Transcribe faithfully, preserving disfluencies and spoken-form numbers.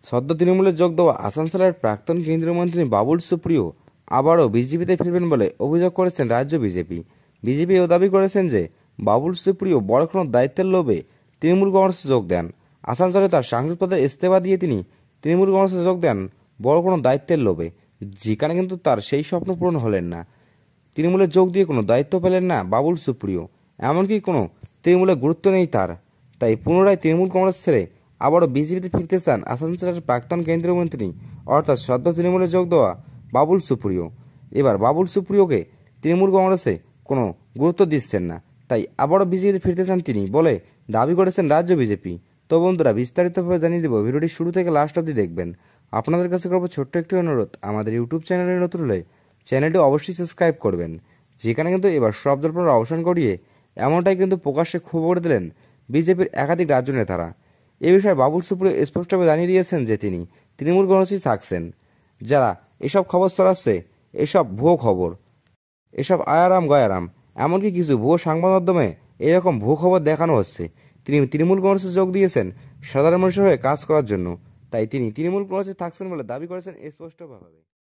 সদ্য তৃণমূলে যোগ দেওয়া আসানসোলের প্রাক্তন কেন্দ্রীয় মন্ত্রী বাবুল সুপ্রিয় আবারও বিজেপিতে ফিরবেন বলে অভিযোগ করেছেন রাজ্য বিজেপি। বিজেপি ও দাবি করেছেন যে বাবুল সুপ্রিয় বড় কোনো দায়িত্বের লোভে তৃণমূল কংগ্রেসে যোগ দেন। আসানসোলে তার সাংসদ পদে ইস্তফা দিয়ে তিনি তৃণমূল কংগ্রেসে যোগ দেন বড় কোনো দায়িত্বের লোভে, যেখানে কিন্তু তার সেই স্বপ্ন পূরণ হলেন না। তৃণমূলে যোগ দিয়ে কোনো দায়িত্ব পেলেন না বাবুল সুপ্রিয়, এমনকি কোনো তৃণমূলে গুরুত্ব নেই তার। তাই পুনরায় তৃণমূল কংগ্রেস ছেড়ে আবারও বিজেপিতে ফিরতে চান আসানসোলের প্রাক্তন কেন্দ্রীয় মন্ত্রী অর্থাৎ সদ্য তৃণমূলে যোগ দেওয়া বাবুল সুপ্রিয়। এবার বাবুল সুপ্রিয়কে তৃণমূল কংগ্রেসে কোনো গুরুত্ব দিচ্ছেন না, তাই আবারও বিজেপিতে ফিরতে চান তিনি বলে দাবি করেছেন রাজ্য বিজেপি। তো বন্ধুরা, বিস্তারিতভাবে জানিয়ে দেবো, ভিডিওটি শুরু থেকে লাস্ট অবধি দেখবেন। আপনাদের কাছে করবো ছোট্ট একটি অনুরোধ, আমাদের ইউটিউব চ্যানেলে নতুন হলে চ্যানেলটি অবশ্যই সাবস্ক্রাইব করবেন, যেখানে কিন্তু এবার সব জল্পনার অবসান করিয়ে এমনটাই কিন্তু প্রকাশ্যে ক্ষোভ করে দিলেন বিজেপির একাধিক রাজ্য নেতারা। এ বিষয়ে বাবুল সুপ্রিয় স্পষ্টভাবে জানিয়ে দিয়েছেন যে তিনি তৃণমূল কংগ্রেসেই থাকছেন। যারা এসব খবর ছড়াচ্ছে, এসব ভুয়ো খবর, এসব আয়ারাম গয়ারাম, এমনকি কিছু ভুয়ো সংবাদ মাধ্যমে এরকম ভুয়ো খবর দেখানো হচ্ছে। তিনি তৃণমূল কংগ্রেসে যোগ দিয়েছেন সাধারণ মানুষের হয়ে কাজ করার জন্য, তাই তিনি তৃণমূল কংগ্রেসে থাকছেন বলে দাবি করেছেন স্পষ্টভাবে।